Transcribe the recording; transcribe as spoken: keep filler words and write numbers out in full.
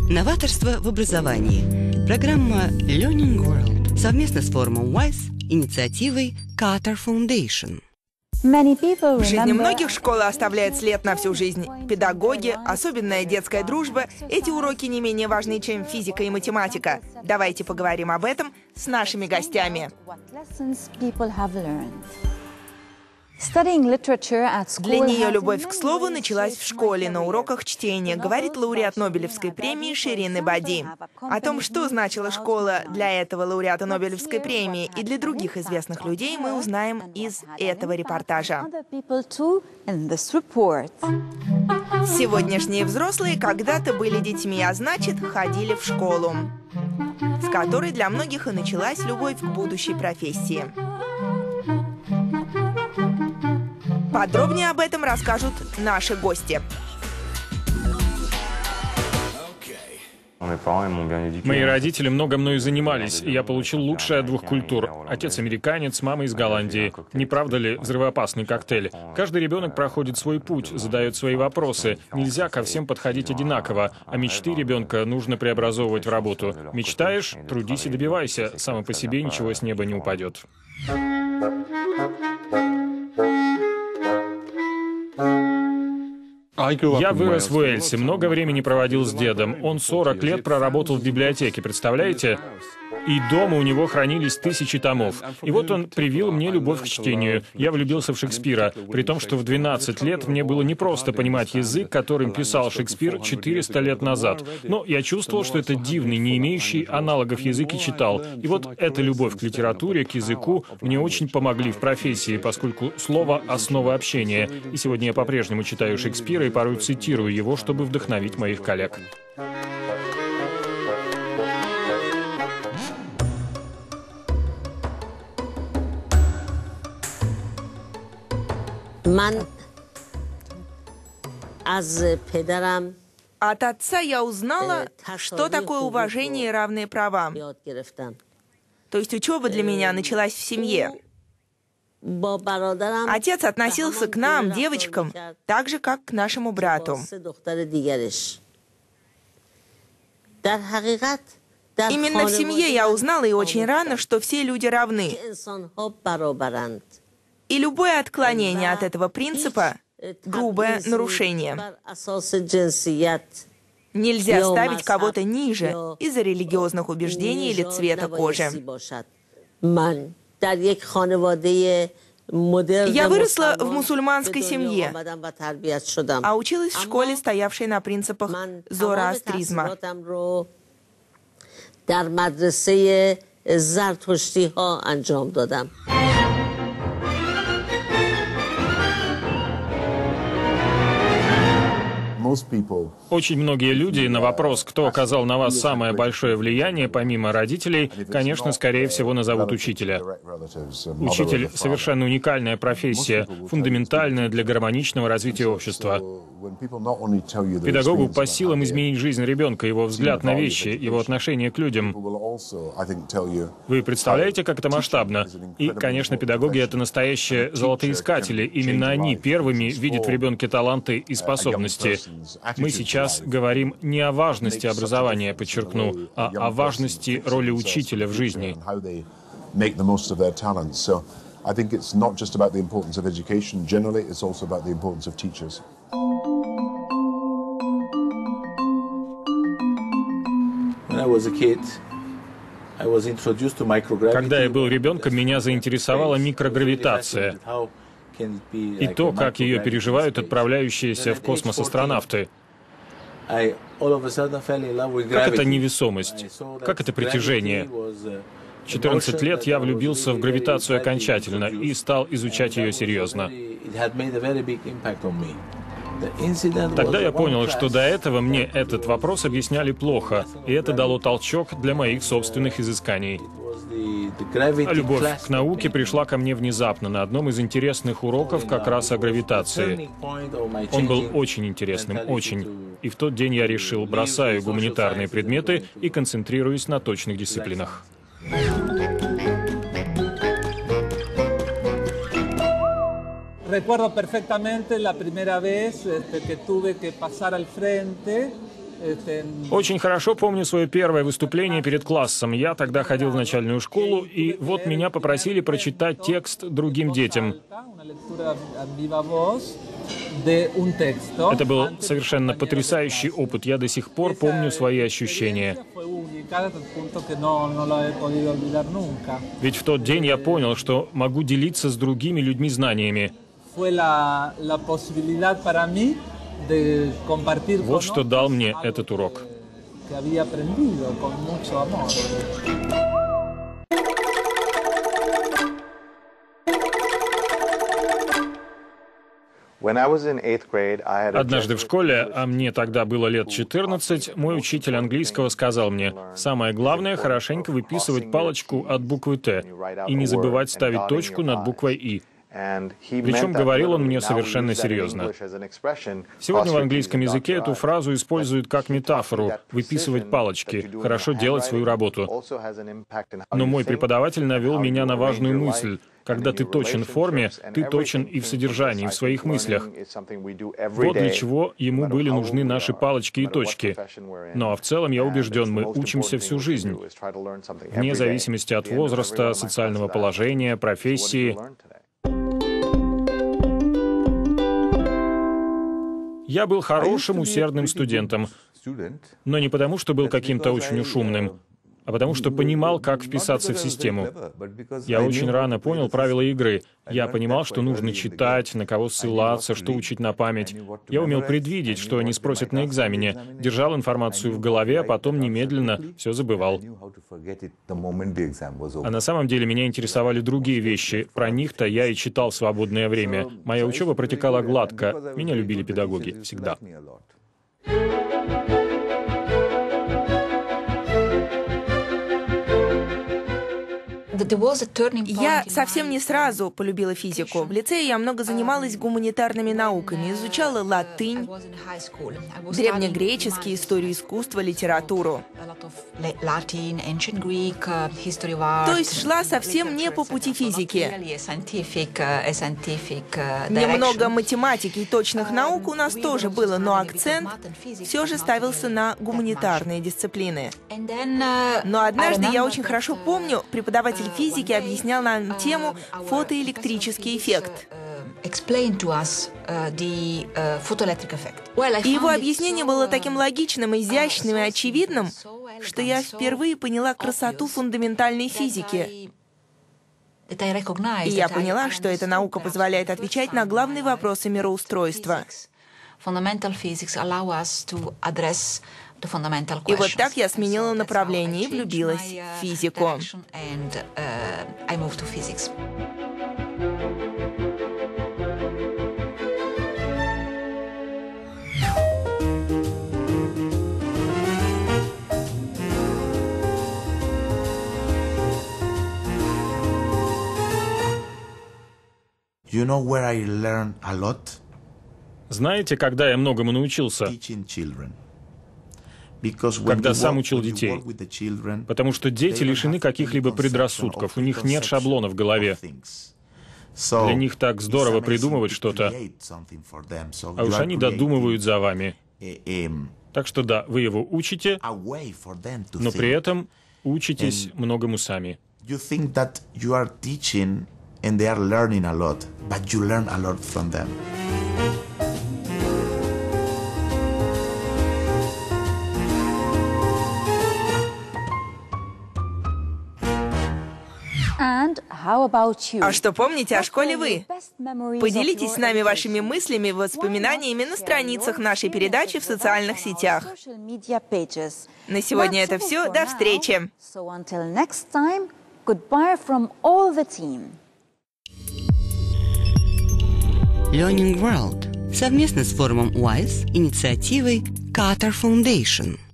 Новаторство в образовании. Программа Learning World совместно с форумом WISE, инициативой Carter Foundation. В жизни многих школа оставляет след на всю жизнь. Педагоги, особенная детская дружба — эти уроки не менее важны, чем физика и математика. Давайте поговорим об этом с нашими гостями. Для нее любовь к слову началась в школе на уроках чтения, говорит лауреат Нобелевской премии Ширин Эбади. О том, что значила школа для этого лауреата Нобелевской премии и для других известных людей, мы узнаем из этого репортажа. Сегодняшние взрослые когда-то были детьми, а значит, ходили в школу, с которой для многих и началась любовь к будущей профессии. Подробнее об этом расскажут наши гости. Мои родители много мною занимались, и я получил лучшее от двух культур. Отец американец, мама из Голландии. Не правда ли взрывоопасный коктейль? Каждый ребенок проходит свой путь, задает свои вопросы. Нельзя ко всем подходить одинаково, а мечты ребенка нужно преобразовывать в работу. Мечтаешь? Трудись и добивайся. Само по себе ничего с неба не упадет. Я вырос в Уэльсе, много времени проводил с дедом. Он сорок лет проработал в библиотеке, представляете? И дома у него хранились тысячи томов. И вот он привил мне любовь к чтению. Я влюбился в Шекспира, при том, что в двенадцать лет мне было непросто понимать язык, которым писал Шекспир четыреста лет назад. Но я чувствовал, что это дивный, не имеющий аналогов язык и читал. И вот эта любовь к литературе, к языку мне очень помогли в профессии, поскольку слово — основа общения. И сегодня я по-прежнему читаю Шекспира и порой цитирую его, чтобы вдохновить моих коллег. От отца я узнала, что такое уважение и равные права. То есть учеба для меня началась в семье. Отец относился к нам, девочкам, так же, как к нашему брату. Именно в семье я узнала, и очень рано, что все люди равны. И любое отклонение от этого принципа — грубое нарушение. Нельзя ставить кого-то ниже из-за религиозных убеждений или цвета кожи. Я выросла в мусульманской семье, а училась в школе, стоявшей на принципах зороастризма. Очень многие люди на вопрос, кто оказал на вас самое большое влияние, помимо родителей, конечно, скорее всего, назовут учителя. Учитель — совершенно уникальная профессия, фундаментальная для гармоничного развития общества. Педагогу по силам изменить жизнь ребенка, его взгляд на вещи, его отношение к людям. Вы представляете, как это масштабно? И, конечно, педагоги — это настоящие золотоискатели. Именно они первыми видят в ребенке таланты и способности. Мы сейчас говорим не о важности образования, подчеркну, а о важности роли учителя в жизни. Когда я был ребенком, меня заинтересовала микрогравитация и то, как ее переживают отправляющиеся в космос астронавты. Как это невесомость? Как это притяжение? В четырнадцать лет я влюбился в гравитацию окончательно и стал изучать ее серьезно. Тогда я понял, что до этого мне этот вопрос объясняли плохо, и это дало толчок для моих собственных изысканий. А любовь к науке пришла ко мне внезапно на одном из интересных уроков как раз о гравитации. Он был очень интересным, очень. И в тот день я решил, бросаю гуманитарные предметы и концентрируюсь на точных дисциплинах. Recuerdo perfectamente la primera vez este, que tuve que pasar al frente Очень хорошо помню свое первое выступление перед классом. Я тогда ходил в начальную школу, и вот меня попросили прочитать текст другим детям. Это был совершенно потрясающий опыт. Я до сих пор помню свои ощущения. Ведь в тот день я понял, что могу делиться с другими людьми знаниями. Вот что дал мне этот урок. Однажды в школе, а мне тогда было лет четырнадцать, мой учитель английского сказал мне: «Самое главное — хорошенько выписывать палочку от буквы «Т» и не забывать ставить точку над буквой «И». Причем говорил он мне совершенно серьезно. Сегодня в английском языке эту фразу используют как метафору — выписывать палочки, хорошо делать свою работу. Но мой преподаватель навел меня на важную мысль. Когда ты точен в форме, ты точен и в содержании, в своих мыслях. Вот для чего ему были нужны наши палочки и точки. Ну а в целом, я убежден, мы учимся всю жизнь. Вне зависимости от возраста, социального положения, профессии. Я был хорошим, усердным студентом, но не потому, что был каким-то очень уж умным, а потому что понимал, как вписаться в систему. Я очень рано понял правила игры. Я понимал, что нужно читать, на кого ссылаться, что учить на память. Я умел предвидеть, что они спросят на экзамене, держал информацию в голове, а потом немедленно все забывал. А на самом деле меня интересовали другие вещи. Про них-то я и читал в свободное время. Моя учеба протекала гладко. Меня любили педагоги. Всегда. Я совсем не сразу полюбила физику. В лицее я много занималась гуманитарными науками, изучала латынь, древнегреческий, историю искусства, литературу. То есть шла совсем не по пути физики. Немного математики и точных наук у нас тоже было, но акцент все же ставился на гуманитарные дисциплины. Но однажды, я очень хорошо помню, преподаватель физики объяснял нам тему «фотоэлектрический эффект». И его объяснение было таким логичным, изящным и очевидным, что я впервые поняла красоту фундаментальной физики. И я поняла, что эта наука позволяет отвечать на главные вопросы мироустройства. И вот так я сменила направление и влюбилась в физику. You know where I learned a lot? Знаете, когда я многому научился? Когда сам учил детей. Потому что дети лишены каких-либо предрассудков, у них нет шаблона в голове. Для них так здорово придумывать что-то, а уж они додумывают за вами. Так что да, вы его учите, но при этом учитесь многому сами. And they are learning a lot, but you learn a lot from them. А что помните о школе вы? Поделитесь с нами вашими мыслями и воспоминаниями на страницах нашей передачи в социальных сетях. На сегодня это все. До встречи! Learning World совместно с форумом уайс, инициативой Carter Foundation.